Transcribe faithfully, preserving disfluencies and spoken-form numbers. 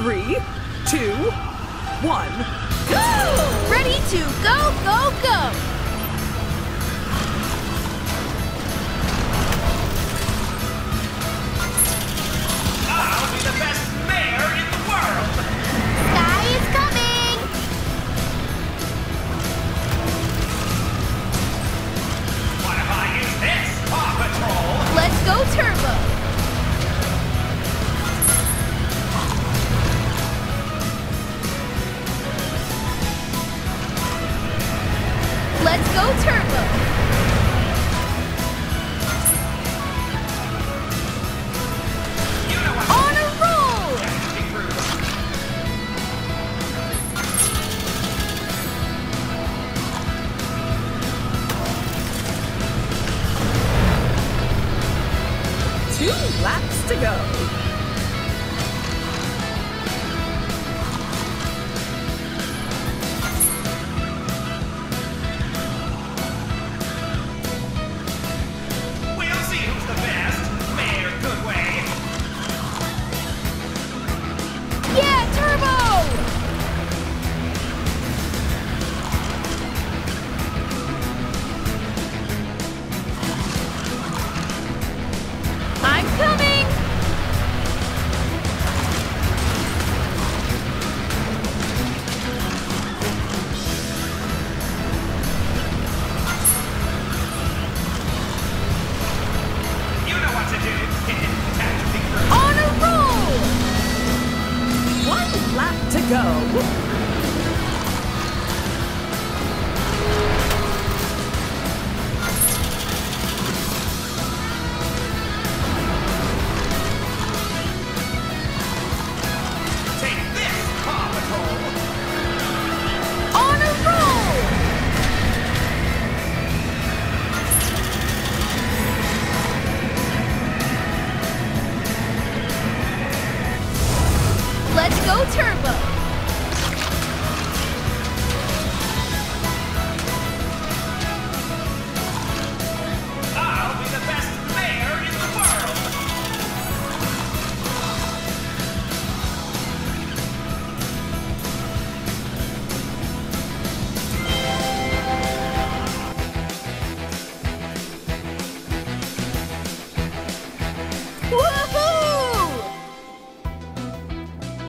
Three, two, one, go! Ready to go, go, go! I'll be the best mayor in the world! Sky is coming! What if I use this, Paw Patrol? Let's go turbo! Let's go turbo! You know what? On a roll! Be rude. Two laps to go.